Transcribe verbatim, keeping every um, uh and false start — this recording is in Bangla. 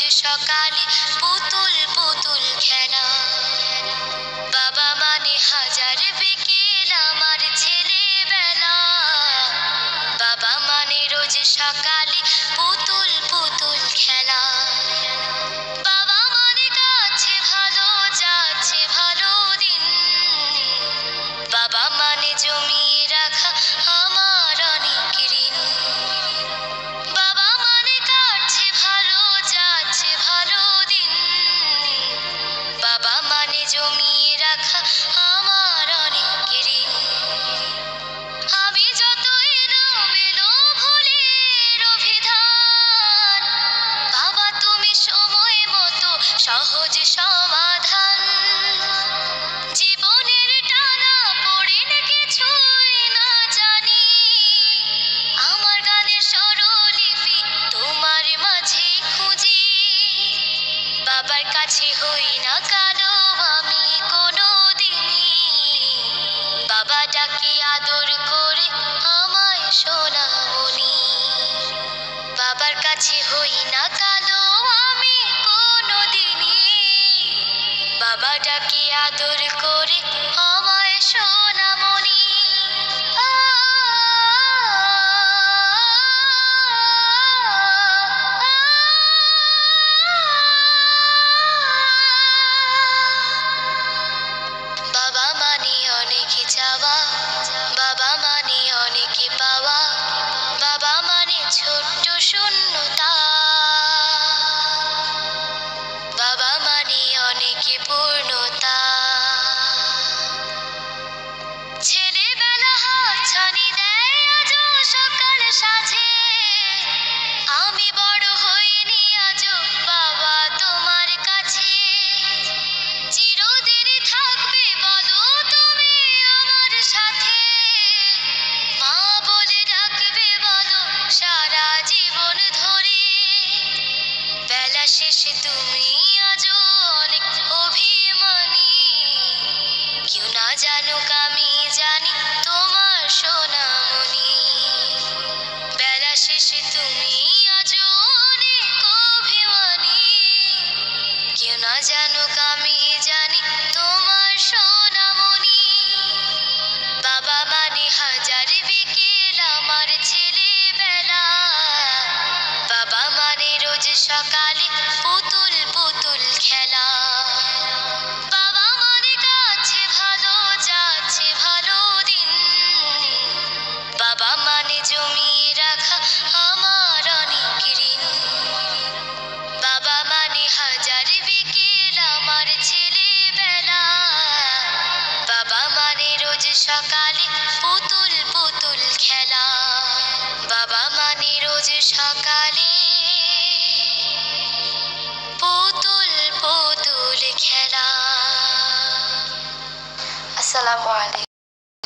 সকালে পুতুল পুতুল খেলা। বাবা মানে হাজার বিকেল আমার ছেলেবেলা। বাবা মানে রোজ সকালে পুতুল পুতুল খেলা। বাবা মানে কাছে ভালো যাচ্ছে ভালো দিন। বাবা মানে জমিয়ে রাখা আমার অনেক ঋণ। বাবা মানে কাটছে ভালো যাচ্ছে ভালো দিন। বাবা মানে জমিয়ে রাখা আমার অনেক ঋণ। আমি যত এলোমেলো ভুলের অভিধান, বাবা তুমি সময় মতো সহজ সমাধান। জীবনের টানা পড়েন কিছুই না জানি, আমার গানের স্বরলিপি তোমার মাঝে খুঁজি। বাবার কাছে হই না কালো আমি কোনো দিনই, বাবা ডাকে আদর করে আমায় সোনামণি। বাবার কাছে হই না কালো আমি কোনো দিনই, বাবা ডাকে আদর করে আমায় সোনামণি। বাবা মানে অনেক চাওয়া, বাবা মানে অনেক পাওয়া। বাবা মানে ছোট্ট শূন্যতা, বাবা মানে অনেক পূর্ণতা। ছেলেবেলা হাতছানি দেয় আজও সকাল সাজে, আমি বড় হইনি আজও বাবা তোমার কাছে। চিরদিন থাকবে বলো তুমি আমার সাথে, মা বলে ডাকবে বলো সারা জীবন ধরে। বেলা শেষে তুমি আজও অনেক অভিমানী, কেউ না জানুক আমি জানি তোমার সোনামণি। বেলা শেষে তুমি আজও অনেক অভিমানী, কেউ না জানুক আমি জানি তোমার সোনামণি। বাবা মানে হাজার বিকেল আমার ছেলেবেলা। বাবা মানে রোজ সকালে পুতুল পুতুল খেলা। বাবা মানে কাছে ভালো যাচ্ছে ভালো দিন। বাবা মানে জমিয়ে রাখা আমার অনেক ঋণ। বাবা মানে হাজার বিকেল আমার ছেলেবেলা। বাবা মানে রোজ সকালে পুতুল পুতুল খেলা। বাবা মানে রোজ সকালে পুতুল পুতুল খেলা। আসসালামু আলাইকুম।